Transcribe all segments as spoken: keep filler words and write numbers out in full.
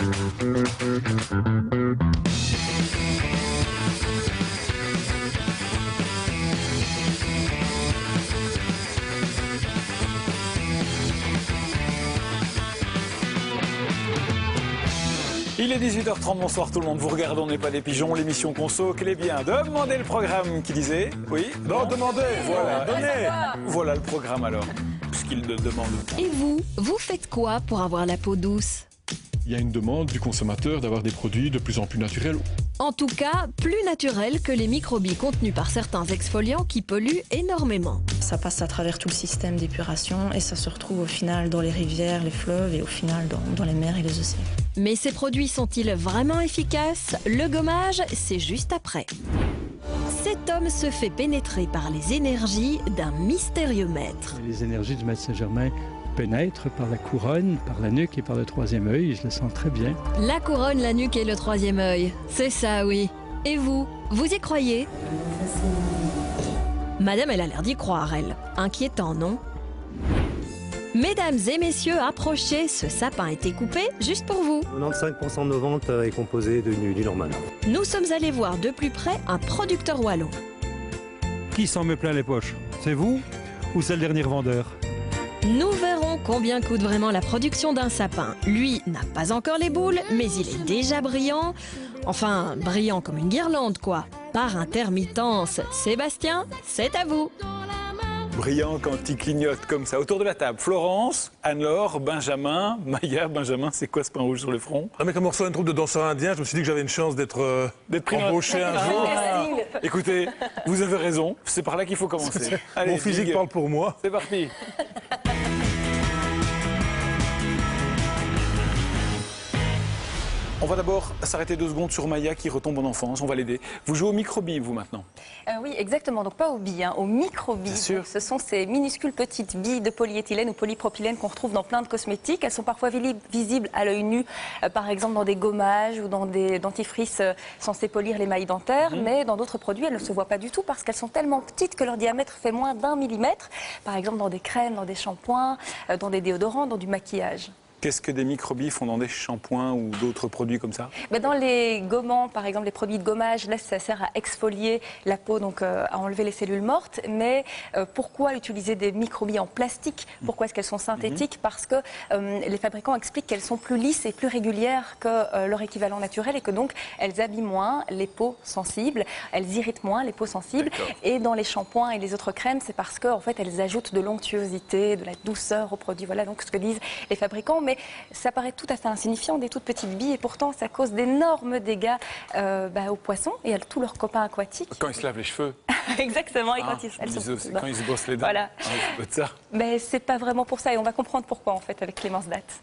Il est dix-huit heures trente, bonsoir tout le monde. Vous regardez On n'est pas des pigeons, l'émission Conso, qu'elle est bien. Demandez le programme qui disait. Oui. Non, demandez. Voilà. Donnez. Voilà le programme alors, puisqu'il le demande. Et vous, vous faites quoi pour avoir la peau douce? Il y a une demande du consommateur d'avoir des produits de plus en plus naturels. En tout cas, plus naturels que les microbilles contenus par certains exfoliants qui polluent énormément. Ça passe à travers tout le système d'épuration et ça se retrouve au final dans les rivières, les fleuves et au final dans, dans les mers et les océans. Mais ces produits sont-ils vraiment efficaces? Le gommage, c'est juste après. Cet homme se fait pénétrer par les énergies d'un mystérieux maître. Les énergies du maître Saint-Germain pénètrent par la couronne, par la nuque et par le troisième œil. Je le sens très bien. La couronne, la nuque et le troisième œil. C'est ça, oui. Et vous, vous y croyez? Madame, elle a l'air d'y croire, elle. Inquiétant, non? Mesdames et messieurs, approchez, ce sapin a été coupé juste pour vous. quatre-vingt-quinze pour cent de nos ventes est composé de du normal. Nous sommes allés voir de plus près un producteur wallon. Qui s'en met plein les poches? C'est vous ou c'est le dernier vendeur? Nous verrons combien coûte vraiment la production d'un sapin. Lui n'a pas encore les boules, mais il est déjà brillant. Enfin, brillant comme une guirlande, quoi. Par intermittence. Sébastien, c'est à vous. Brillant quand il clignote comme ça. Autour de la table, Florence, Anne-Laure, Benjamin, Maya. Benjamin, c'est quoi ce pain rouge sur le front? Ah, mais comme on reçoit une troupe de danseurs indiens, je me suis dit que j'avais une chance d'être euh, embauché un jour. Ah. Écoutez, vous avez raison, c'est par là qu'il faut commencer. Allez, Mon physique Big. parle pour moi. C'est parti. On va d'abord s'arrêter deux secondes sur Maya qui retombe en enfance. On va l'aider. Vous jouez aux microbilles, vous, maintenant? Euh, oui, exactement. Donc pas aux billes, hein, aux microbilles. Donc, ce sont ces minuscules petites billes de polyéthylène ou polypropylène qu'on retrouve dans plein de cosmétiques. Elles sont parfois visibles à l'œil nu, euh, par exemple dans des gommages ou dans des dentifrices euh, censés polir les mailles dentaires. Mmh. Mais dans d'autres produits, elles ne se voient pas du tout parce qu'elles sont tellement petites que leur diamètre fait moins d'un millimètre. Par exemple dans des crèmes, dans des shampoings, euh, dans des déodorants, dans du maquillage. Qu'est-ce que des microbilles font dans des shampoings ou d'autres produits comme ça? Ben dans les gommants, par exemple, les produits de gommage, là, ça sert à exfolier la peau, donc euh, à enlever les cellules mortes. Mais euh, pourquoi utiliser des microbilles en plastique? Pourquoi est-ce qu'elles sont synthétiques? Parce que euh, les fabricants expliquent qu'elles sont plus lisses et plus régulières que euh, leur équivalent naturel et que donc elles abîment moins les peaux sensibles, elles irritent moins les peaux sensibles. Et dans les shampoings et les autres crèmes, c'est parce qu'en fait, elles ajoutent de l'onctuosité, de la douceur au produit. Voilà donc ce que disent les fabricants. Mais ça paraît tout à fait insignifiant, des toutes petites billes, et pourtant ça cause d'énormes dégâts euh, bah, aux poissons et à tous leurs copains aquatiques. Quand ils se lavent les cheveux. Exactement, et ah, quand ils, elles sont... sont... quand ils se brossent les dents. Voilà. Ah, c'est pas ça. Mais c'est pas vraiment pour ça, et on va comprendre pourquoi en fait avec Clémence Datte.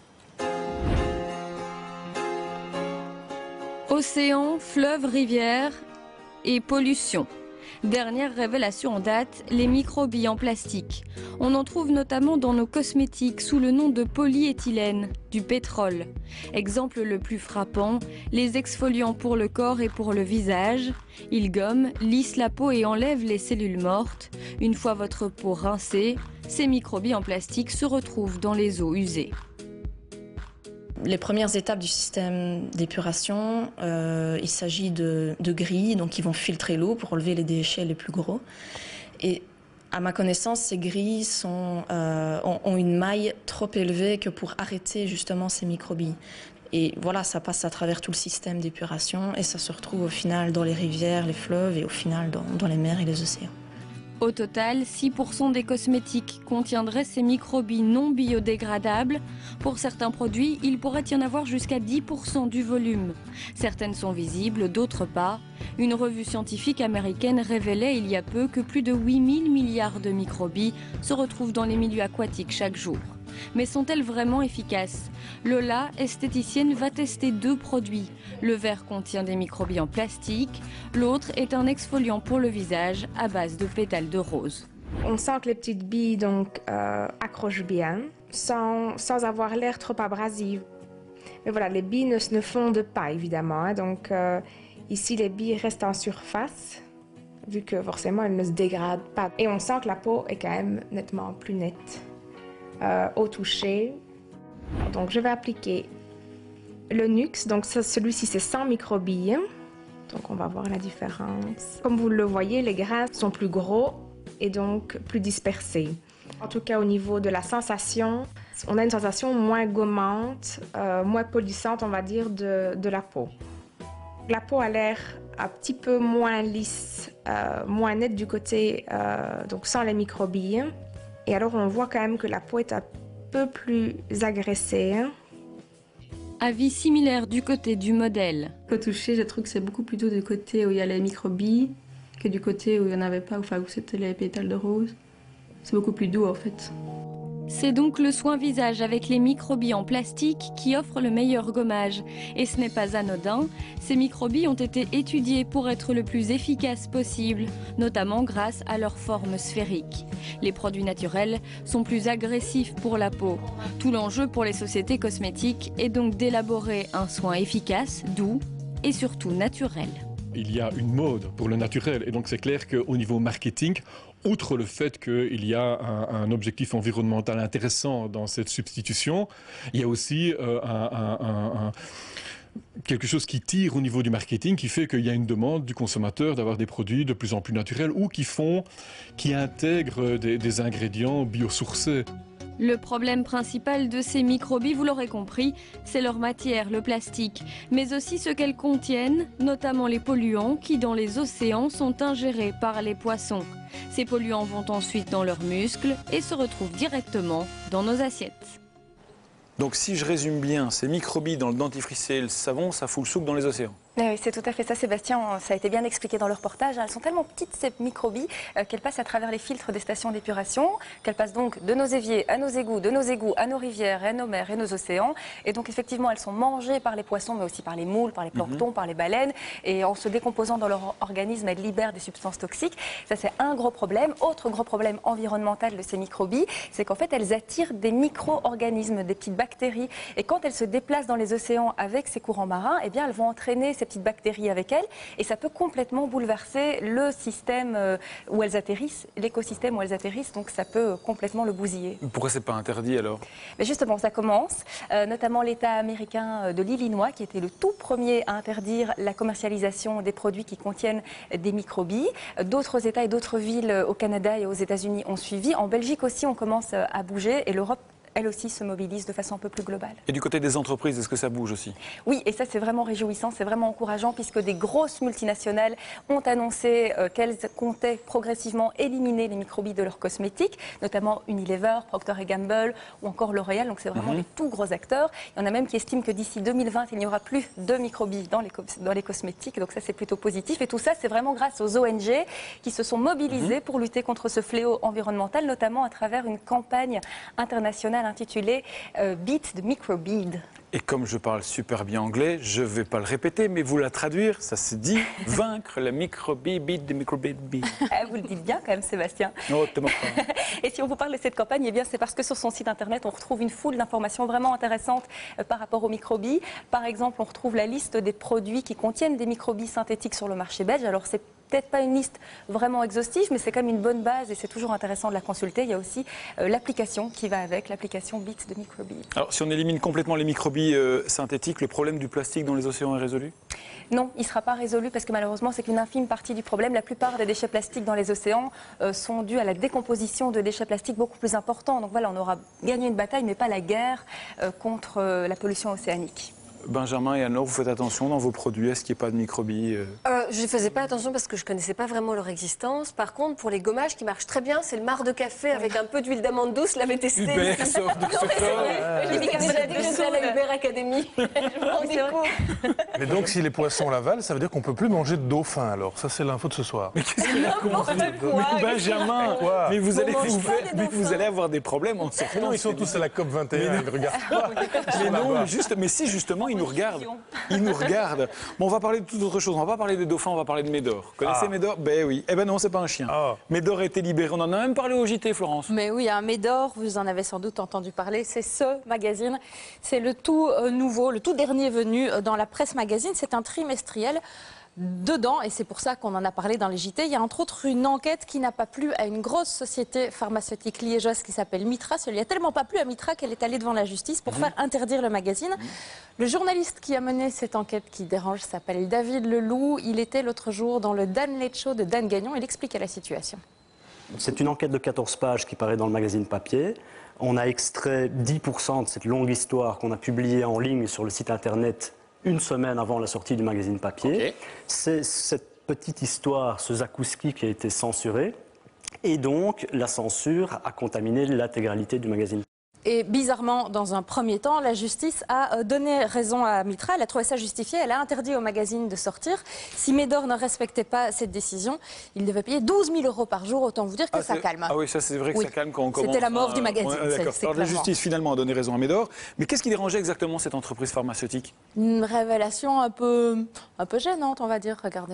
Océan, fleuves, rivières et pollution. Dernière révélation en date, les microbilles en plastique. On en trouve notamment dans nos cosmétiques sous le nom de polyéthylène, du pétrole. Exemple le plus frappant, les exfoliants pour le corps et pour le visage. Ils gomment, lissent la peau et enlèvent les cellules mortes. Une fois votre peau rincée, ces microbilles en plastique se retrouvent dans les eaux usées. Les premières étapes du système d'épuration, euh, il s'agit de, de grilles donc qui vont filtrer l'eau pour enlever les déchets les plus gros. Et à ma connaissance, ces grilles sont, euh, ont, ont une maille trop élevée que pour arrêter justement ces microbilles. Et voilà, ça passe à travers tout le système d'épuration et ça se retrouve au final dans les rivières, les fleuves et au final dans, dans les mers et les océans. Au total, six pour cent des cosmétiques contiendraient ces microbilles non biodégradables. Pour certains produits, il pourrait y en avoir jusqu'à dix pour cent du volume. Certaines sont visibles, d'autres pas. Une revue scientifique américaine révélait il y a peu que plus de huit mille milliards de microbilles se retrouvent dans les milieux aquatiques chaque jour. Mais sont-elles vraiment efficaces? Lola, esthéticienne, va tester deux produits. Le verre contient des microbilles en plastique, l'autre est un exfoliant pour le visage à base de pétales de rose. On sent que les petites billes donc, euh, accrochent bien, sans, sans avoir l'air trop abrasives. Mais voilà, les billes ne, ne fondent pas évidemment, hein, donc euh, ici les billes restent en surface, vu que forcément elles ne se dégradent pas. Et on sent que la peau est quand même nettement plus nette. Euh, au toucher. Donc je vais appliquer Le Nux, donc celui-ci c'est sans microbilles. Donc on va voir la différence. Comme vous le voyez, les grains sont plus gros et donc plus dispersés. En tout cas au niveau de la sensation, on a une sensation moins gommante, euh, moins polissante on va dire de, de la peau. La peau a l'air un petit peu moins lisse, euh, moins nette du côté, euh, donc sans les microbilles. Et alors on voit quand même que la peau est un peu plus agressée. Avis similaire du côté du modèle. Au toucher, je trouve que c'est beaucoup plutôt du côté où il y a les microbilles que du côté où il n'y en avait pas, enfin où c'était les pétales de rose. C'est beaucoup plus doux en fait. C'est donc le soin visage avec les microbilles en plastique qui offre le meilleur gommage. Et ce n'est pas anodin, ces microbilles ont été étudiées pour être le plus efficaces possible, notamment grâce à leur forme sphérique. Les produits naturels sont plus agressifs pour la peau. Tout l'enjeu pour les sociétés cosmétiques est donc d'élaborer un soin efficace, doux et surtout naturel. Il y a une mode pour le naturel et donc c'est clair qu'au niveau marketing, outre le fait qu'il y a un, un objectif environnemental intéressant dans cette substitution, il y a aussi euh, un, un, un, un, quelque chose qui tire au niveau du marketing, qui fait qu'il y a une demande du consommateur d'avoir des produits de plus en plus naturels ou qui font, qui intègrent des, des ingrédients biosourcés. Le problème principal de ces microbilles, vous l'aurez compris, c'est leur matière, le plastique, mais aussi ce qu'elles contiennent, notamment les polluants qui, dans les océans, sont ingérés par les poissons. Ces polluants vont ensuite dans leurs muscles et se retrouvent directement dans nos assiettes. Donc si je résume bien, ces microbilles dans le dentifrice et le savon, ça fout le souk dans les océans. Oui, c'est tout à fait ça, Sébastien. Ça a été bien expliqué dans le reportage. Elles sont tellement petites, ces microbilles, euh, qu'elles passent à travers les filtres des stations d'épuration, qu'elles passent donc de nos éviers à nos égouts, de nos égouts à nos rivières, à nos mers et nos océans. Et donc, effectivement, elles sont mangées par les poissons, mais aussi par les moules, par les planctons, mmh. par les baleines. Et en se décomposant dans leur organisme, elles libèrent des substances toxiques. Ça, c'est un gros problème. Autre gros problème environnemental de ces microbilles, c'est qu'en fait, elles attirent des micro-organismes, des petites bactéries. Et quand elles se déplacent dans les océans avec ces courants marins, eh bien, elles vont entraîner ces petites bactéries avec elles et ça peut complètement bouleverser le système où elles atterrissent, l'écosystème où elles atterrissent, donc ça peut complètement le bousiller. Pourquoi c'est pas interdit alors? Mais justement, ça commence, euh, notamment l'État américain de l'Illinois qui était le tout premier à interdire la commercialisation des produits qui contiennent des microbilles. D'autres États et d'autres villes au Canada et aux États-Unis ont suivi. En Belgique aussi, on commence à bouger et l'Europe elle aussi se mobilise de façon un peu plus globale. Et du côté des entreprises, est-ce que ça bouge aussi? Oui, et ça c'est vraiment réjouissant, c'est vraiment encourageant puisque des grosses multinationales ont annoncé euh, qu'elles comptaient progressivement éliminer les microbilles de leurs cosmétiques, notamment Unilever, Procter et Gamble ou encore L'Oréal, donc c'est vraiment mmh. des tout gros acteurs. Il y en a même qui estiment que d'ici deux mille vingt, il n'y aura plus de microbilles dans les, dans les cosmétiques, donc ça c'est plutôt positif. Et tout ça, c'est vraiment grâce aux O N G qui se sont mobilisées mmh. pour lutter contre ce fléau environnemental, notamment à travers une campagne internationale intitulé euh, Beat the Microbead. Et comme je parle super bien anglais, je ne vais pas le répéter, mais vous la traduire, ça se dit vaincre la microbie, beat the microbead. Vous le dites bien quand même, Sébastien. Non, et si on vous parle de cette campagne, eh bien c'est parce que sur son site internet, on retrouve une foule d'informations vraiment intéressantes euh, par rapport aux microbilles. Par exemple, on retrouve la liste des produits qui contiennent des microbilles synthétiques sur le marché belge. Alors c'est peut-être pas une liste vraiment exhaustive, mais c'est quand même une bonne base et c'est toujours intéressant de la consulter. Il y a aussi euh, l'application qui va avec, l'application Beat the Microbead. Alors si on élimine complètement les microbilles euh, synthétiques, le problème du plastique dans les océans est résolu? Non, il ne sera pas résolu parce que malheureusement c'est qu'une infime partie du problème. La plupart des déchets plastiques dans les océans euh, sont dus à la décomposition de déchets plastiques beaucoup plus importants. Donc voilà, on aura gagné une bataille mais pas la guerre euh, contre euh, la pollution océanique. Benjamin et Anne-Laure, vous faites attention dans vos produits, est-ce qu'il n'y a pas de microbilles? euh, Je ne faisais pas attention parce que je ne connaissais pas vraiment leur existence. Par contre, pour les gommages qui marchent très bien, c'est le marc de café avec un peu d'huile d'amande douce, je l'avais testé. Hubert sort de ce corps. J'ai mis comme ça à la Hubert Academy. Mais donc, si les poissons l'avalent, ça veut dire qu'on ne peut plus manger de dauphin alors. Ça, c'est l'info de ce soir. Mais qu'est-ce qu'il raconte? Mais Benjamin, mais vous allez, vous, mais vous allez avoir des problèmes en sortant. Non, ils sont tous à la COP vingt et un, ils ne regardent pas. Mais non, juste, mais si justement, ils nous regardent. Ils nous regardent. Bon, on va parler de toute autre chose. On va pas parler des dauphins, on va parler de Médor. Vous connaissez ah. Médor? Ben oui. Eh ben non, c'est pas un chien. Ah. Médor a été libéré. On en a même parlé au J T, Florence. Mais oui, un Médor, vous en avez sans doute entendu parler. C'est ce magazine. C'est le tout euh, nouveau, le tout dernier venu euh, dans la presse magazine. C'est un trimestriel. dedans, et c'est pour ça qu'on en a parlé dans les J T, il y a entre autres une enquête qui n'a pas plu à une grosse société pharmaceutique liégeoise qui s'appelle Mitra. Ça lui a tellement pas plu à Mitra qu'elle est allée devant la justice pour mmh. faire interdire le magazine. Mmh. Le journaliste qui a mené cette enquête qui dérange s'appelle David Leloup. Il était l'autre jour dans le Dan Late Show de Dan Gagnon. Il expliquait la situation. C'est une enquête de quatorze pages qui paraît dans le magazine papier. On a extrait dix pour cent de cette longue histoire qu'on a publiée en ligne sur le site internet une semaine avant la sortie du magazine papier. Okay. C'est cette petite histoire, ce zakouski qui a été censuré. Et donc, la censure a contaminé l'intégralité du magazine. Et bizarrement, dans un premier temps, la justice a donné raison à Mitra. Elle a trouvé ça justifié. Elle a interdit au magazine de sortir. Si Médor ne respectait pas cette décision, il devait payer douze mille euros par jour. Autant vous dire que ah, ça calme. Ah oui, ça c'est vrai que oui. ça calme quand on commence. C'était la mort à... du magazine. Ouais, d'accord. Alors la justice finalement a donné raison à Médor. Mais qu'est-ce qui dérangeait exactement cette entreprise pharmaceutique? Une révélation un peu, un peu gênante, on va dire. Regardez.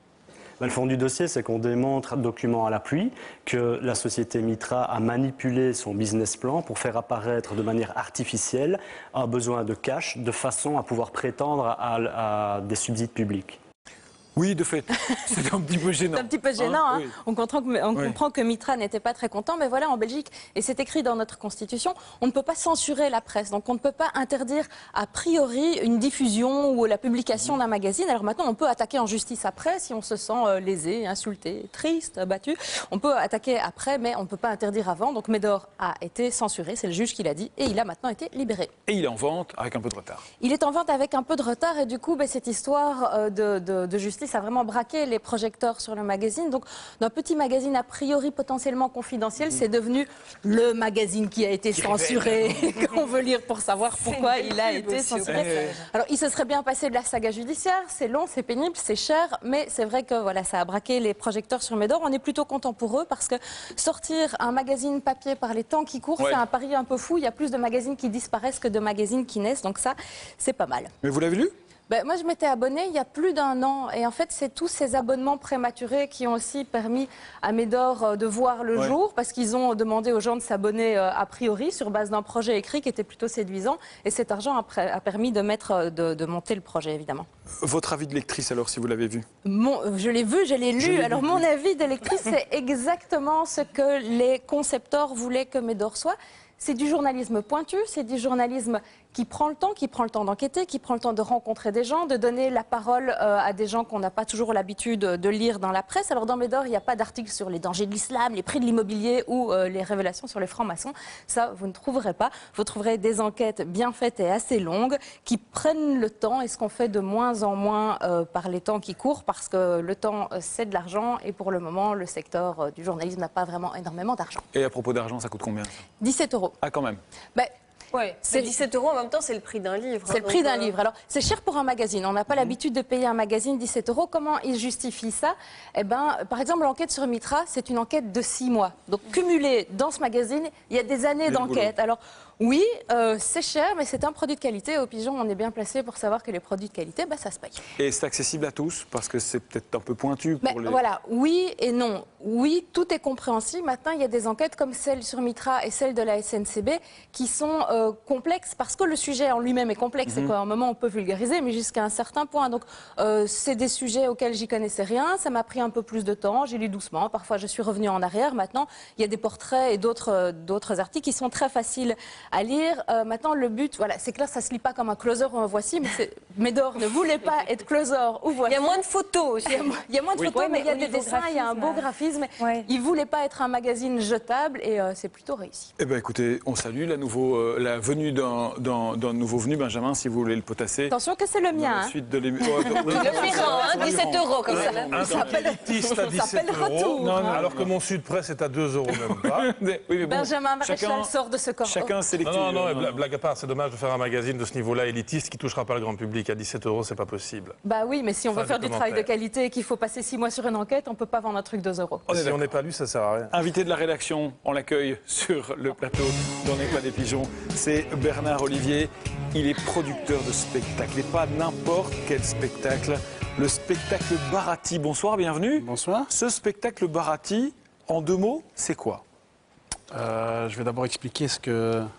Le fond du dossier, c'est qu'on démontre, document à l'appui, que la société Mitra a manipulé son business plan pour faire apparaître de manière artificielle un besoin de cash de façon à pouvoir prétendre à, à des subsides publics. Oui, de fait, c'est un petit peu gênant. C'est un petit peu gênant. Hein, hein. Oui. On comprend que, on oui. comprend que Mitra n'était pas très content, mais voilà, en Belgique, et c'est écrit dans notre constitution, on ne peut pas censurer la presse. Donc on ne peut pas interdire a priori une diffusion ou la publication d'un magazine. Alors maintenant, on peut attaquer en justice après si on se sent euh, lésé, insulté, triste, abattu. On peut attaquer après, mais on ne peut pas interdire avant. Donc Médor a été censuré, c'est le juge qui l'a dit, et il a maintenant été libéré. Et il est en vente avec un peu de retard. Il est en vente avec un peu de retard, et du coup, bah, cette histoire euh, de, de, de justice a vraiment braqué les projecteurs sur le magazine. Donc, d'un petit magazine a priori potentiellement confidentiel, mmh. c'est devenu le magazine qui a été censuré, qu'on veut lire pour savoir pourquoi il a été censuré. Alors, il se serait bien passé de la saga judiciaire. C'est long, c'est pénible, c'est cher, mais c'est vrai que voilà, ça a braqué les projecteurs sur Médor. On est plutôt content pour eux parce que sortir un magazine papier par les temps qui courent, ouais. c'est un pari un peu fou. Il y a plus de magazines qui disparaissent que de magazines qui naissent. Donc ça, c'est pas mal. Mais vous l'avez lu ? Ben, moi, je m'étais abonnée il y a plus d'un an. Et en fait, c'est tous ces abonnements prématurés qui ont aussi permis à Médor de voir le ouais. jour, parce qu'ils ont demandé aux gens de s'abonner a priori sur base d'un projet écrit qui était plutôt séduisant. Et cet argent a, a permis de, mettre, de, de monter le projet, évidemment. Votre avis de lectrice, alors, si vous l'avez vu? Mon, Je l'ai vu, je l'ai lu. Alors, mon avis de lectrice, c'est exactement ce que les concepteurs voulaient que Médor soit. C'est du journalisme pointu, c'est du journalisme qui prend le temps, qui prend le temps d'enquêter, qui prend le temps de rencontrer des gens, de donner la parole euh, à des gens qu'on n'a pas toujours l'habitude de lire dans la presse. Alors dans Médor, il n'y a pas d'article sur les dangers de l'islam, les prix de l'immobilier ou euh, les révélations sur les francs-maçons. Ça, vous ne trouverez pas. Vous trouverez des enquêtes bien faites et assez longues qui prennent le temps, et ce qu'on fait de moins en moins euh, par les temps qui courent, parce que le temps, euh, c'est de l'argent, et pour le moment, le secteur euh, du journalisme n'a pas vraiment énormément d'argent. Et à propos d'argent, ça coûte combien? dix-sept euros. Ah, quand même. Ben, Ouais, c'est dix-sept euros en même temps, c'est le prix d'un livre. C'est le prix d'un euh... livre. Alors, c'est cher pour un magazine. On n'a pas mmh. l'habitude de payer un magazine dix-sept euros. Comment ils justifient ça? Eh ben, par exemple, l'enquête sur Mitra, c'est une enquête de six mois. Donc, cumulée dans ce magazine, il y a des années d'enquête. Alors, oui, euh, c'est cher, mais c'est un produit de qualité. Au Pigeon, on est bien placé pour savoir que les produits de qualité, bah, ça se paye. Et c'est accessible à tous, parce que c'est peut-être un peu pointu pour mais les... Voilà, oui et non. Oui, tout est compréhensible. Maintenant, il y a des enquêtes comme celle sur Mitra et celle de la S N C B qui sont euh, complexes, parce que le sujet en lui-même est complexe. Mm-hmm. Et qu'à un moment, on peut vulgariser, mais jusqu'à un certain point. Donc, euh, c'est des sujets auxquels j'y connaissais rien. Ça m'a pris un peu plus de temps. J'ai lu doucement. Parfois, je suis revenue en arrière. Maintenant, il y a des portraits et d'autres euh, d'autres articles qui sont très faciles à lire. Euh, maintenant, le but, voilà, c'est que là, ça ne se lit pas comme un closer ou un voici, mais Médor ne voulait pas être closer ou voici. Il y a moins de photos aussi. Il y a, il y a moins de oui. photos, oui, mais, mais il y a des dessins, il y a un beau graphisme. Ouais. Il ne voulait pas être un magazine jetable, et euh, c'est plutôt réussi. Eh bien, écoutez, on salue la, nouveau, euh, la venue d'un nouveau venu, Benjamin, si vous voulez le potasser. Attention que c'est le mien. Hein. Suite de oh, le Ferrand, hein, dix-sept euros comme ça. Un truc élitiste à dix-sept euros, non, non, alors que mon Sud Presse est à deux euros même pas. oui, mais bon, Benjamin Maréchal chacun, sort de ce corps. Chacun ses lectures. Non, non, non, blague à part, c'est dommage de faire un magazine de ce niveau-là élitiste qui ne touchera pas le grand public. À dix-sept euros, c'est pas possible. Bah oui, mais si on veut faire du travail de qualité et qu'il faut passer six mois sur une enquête, on ne peut pas vendre un truc deux euros. Si on n'est pas lu, ça sert à rien. Invité de la rédaction, on l'accueille sur le plateau dans les Pas des Pigeons. C'est Bernard Olivier. Il est producteur de spectacles, et pas n'importe quel spectacle. Le spectacle Barati. Bonsoir, bienvenue. Bonsoir. Ce spectacle Barati, en deux mots, c'est quoi? euh, Je vais d'abord expliquer ce que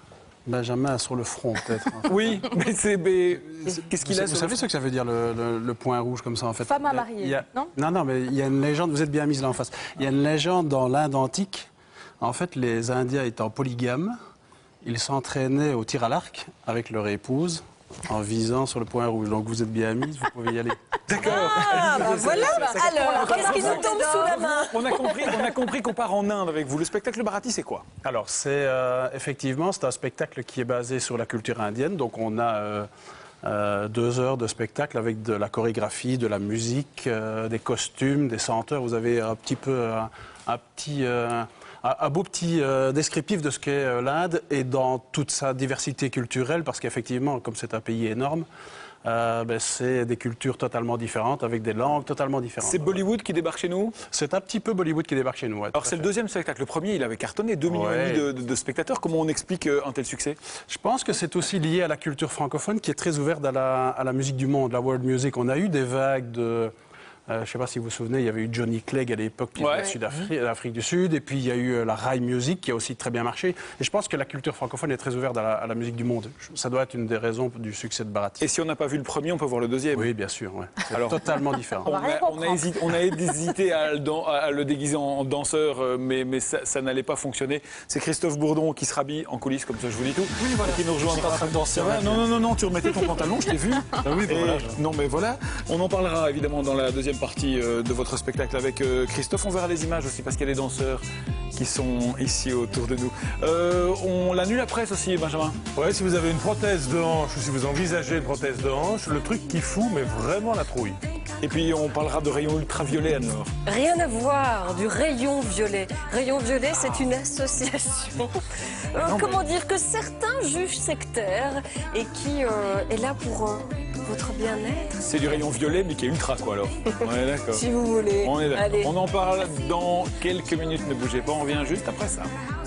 Benjamin sur le front, peut-être. Oui, mais c'est... Mais... Qu'est-ce qu'il a? Vous savez ce que ça veut dire, le, le, le point rouge comme ça, en fait? Femme à marier, il y a... non? Non, non, mais il y a une légende, vous êtes bien mise là en face. Il y a une légende dans l'Inde antique. En fait, les Indiens étant polygames, ils s'entraînaient au tir à l'arc avec leur épouse en visant sur le point rouge. Donc vous êtes bien mise, vous pouvez y aller. D'accord. Ah, bah voilà. Alors, qu'est-ce qui nous tombe sous la main? On a compris, on a compris qu'on part en Inde avec vous. Le spectacle Bharati, c'est quoi? Alors, c'est euh, effectivement, c'est un spectacle qui est basé sur la culture indienne. Donc, on a euh, euh, deux heures de spectacle avec de la chorégraphie, de la musique, euh, des costumes, des senteurs. Vous avez un petit peu euh, un petit... Euh, Un beau petit euh, descriptif de ce qu'est euh, l'Inde et dans toute sa diversité culturelle, parce qu'effectivement, comme c'est un pays énorme, euh, ben, c'est des cultures totalement différentes, avec des langues totalement différentes. C'est Bollywood qui débarque chez nous? C'est un petit peu Bollywood qui débarque chez nous, ouais. Alors c'est le deuxième spectacle. Le premier, il avait cartonné, deux millions et demi de, de, de spectateurs. Comment on explique un tel succès? Je pense que c'est aussi lié à la culture francophone qui est très ouverte à la, à la musique du monde, la world music. On a eu des vagues de... Euh, je ne sais pas si vous vous souvenez, il y avait eu Johnny Clegg à l'époque, qui ouais. venait d'Afrique mmh. du Sud, et puis il y a eu euh, la Rai Music qui a aussi très bien marché. Et je pense que la culture francophone est très ouverte à la, à la musique du monde. Ça doit être une des raisons du succès de Bharati. Et si on n'a pas vu le premier, on peut voir le deuxième? Oui, bien sûr. Ouais. C'est alors totalement différent. On a, on, a hésité, on a hésité à, le, à le déguiser en danseur, mais, mais ça, ça n'allait pas fonctionner. C'est Christophe Bourdon qui se rhabille en coulisses, comme ça je vous dis tout, oui, voilà. qui nous rejoindra. En train de danser. Non, non, non, non, tu remettais ton pantalon, je t'ai vu. Ah oui, ben voilà. Non, mais voilà. On en parlera évidemment dans la deuxième partie de votre spectacle avec euh, Christophe. On verra les images aussi parce qu'il y a des danseurs qui sont ici autour de nous. Euh, on l'annule la presse aussi, Benjamin. Ouais, si vous avez une prothèse de hanche ou si vous envisagez une prothèse de hanche, le truc qui fout, mais vraiment la trouille. Et puis on parlera de rayon ultraviolet, Anne-Laure. Rien à voir, du rayon violet. Rayon violet, c'est une association, euh, non, comment mais... dire, que certains jugent sectaire et qui euh, est là pour euh, votre bien-être. C'est du rayon violet, mais qui est ultra, quoi, alors. On est d'accord. Si vous voulez. On est d'accord. Allez. On en parle dans quelques minutes, ne bougez pas, on revient juste après ça.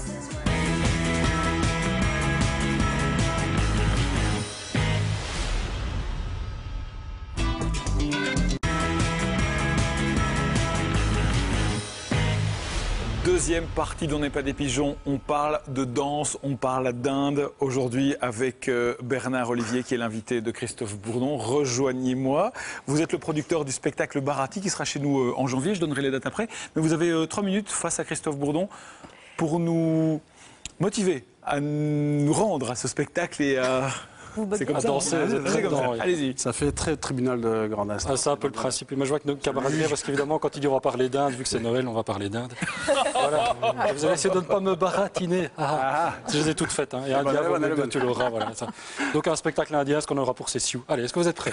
Deuxième partie d'On n'est pas des pigeons, on parle de danse, on parle d'Inde aujourd'hui avec Bernard Olivier qui est l'invité de Christophe Bourdon. Rejoignez-moi. Vous êtes le producteur du spectacle Bharati qui sera chez nous en janvier, je donnerai les dates après. Mais vous avez trois minutes face à Christophe Bourdon pour nous motiver à nous rendre à ce spectacle et à... C'est comme ça, danser, c'est comme ça. Allez-y. Ça fait très tribunal de grande instance. Ah, c'est un peu le principe. Et moi, je vois que nos camarades viennent parce qu'évidemment, quand il dit on va parler d'Inde, vu que c'est Noël, on va parler d'Inde. Voilà. Vous allez essayer de ne pas me baratiner. Ah, ah. Je les ai toutes faites. Hein. Et un diable, tu l'auras. Voilà, ça. Donc, un spectacle indien, ce qu'on aura pour ces Sioux. Allez, est-ce que vous êtes prêts?